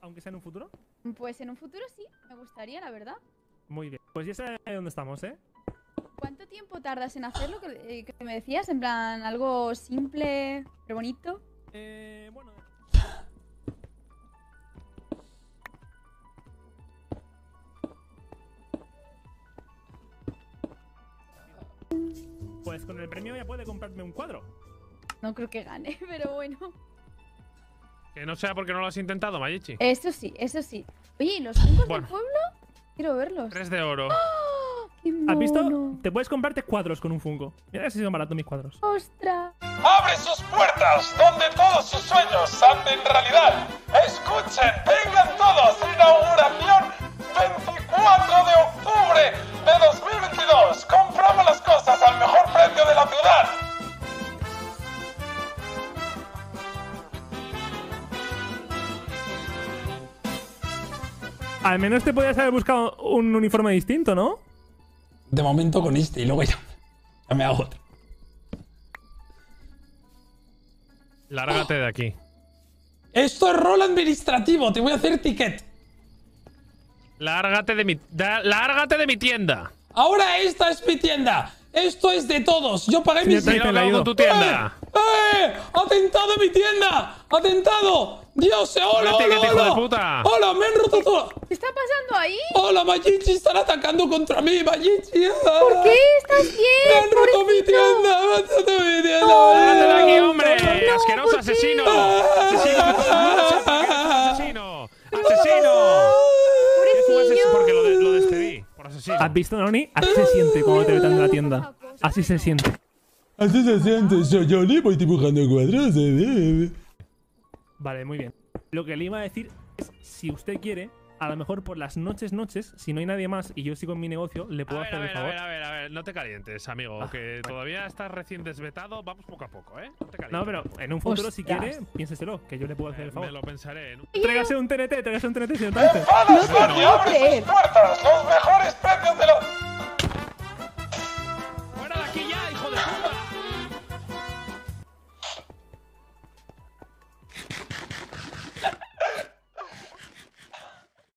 aunque sea en un futuro? Pues en un futuro sí, me gustaría, la verdad. Muy bien. Pues ya sabes dónde estamos, ¿eh? ¿Cuánto tiempo tardas en hacerlo? Que me decías, en plan, algo simple, pero bonito. Bueno. Pues con el premio ya puede comprarme un cuadro. No creo que gane, pero bueno. Que no sea porque no lo has intentado, Mayichi. Eso sí, eso sí. Oye, ¿y los Funkos Bueno. del pueblo? Quiero verlos. 3 de oro. ¡Oh, qué ¿Has visto? mono! Te puedes comprarte cuadros con un Funko. Mira si son baratos mis cuadros. ¡Ostras! ¡Abre sus puertas donde todos sus sueños se hacen realidad! ¡Escuchen! ¡Vengan todos! ¡Inauguración 24 de octubre de 2022! ¡Compramos las cosas al mejor precio de la ciudad! Al menos te podías haber buscado un uniforme distinto, ¿no? De momento con este y luego ya me hago otro. Lárgate de aquí. Esto es rol administrativo, te voy a hacer ticket. Lárgate de mi tienda. Ahora esta es mi tienda. Esto es de todos. Yo pagué mis... Señor, Mira lo que hago con tu tienda. ¡Atentado en mi tienda! ¡Atentado! ¡Dios! ¡Hola, Vete, hola, que te hijo hola! de puta. ¡Hola, me han roto todo! ¿Qué está pasando ahí? ¡Hola, Mayichi! ¡Están atacando contra mí, Mayichi! ¿Por qué? ¿Estás ¡Me bien? han roto mi pobrecito? tienda! ¡Me han roto mi tienda! ¡Lárgate de aquí, hombre! No, ¡Asqueroso ¿por qué? asesino! ¡Asesino! ¡Asesino! ¡Asesino! Pobrecillo. Porque lo despedí. Por asesino. ¿Has visto, Noni? Así se siente cuando te vetan de la tienda. Así se siente. Así se siente, soy Johnny, voy dibujando cuadros. Vale, muy bien. Lo que le iba a decir es, si usted quiere, a lo mejor por las noches, si no hay nadie más y yo sigo en mi negocio, le puedo hacer el favor. A ver, no te calientes, amigo, que todavía estás recién desvetado, vamos poco a poco, ¿eh? No te calientes. No, pero en un futuro, si Ostras. quiere, piénseselo, que yo le puedo hacer el Me favor. lo pensaré. Trégase un TNT, señor Tante. ¡Enfadas, No te nadie puedo abre creer. sus puertas! ¡Los mejores precios de los...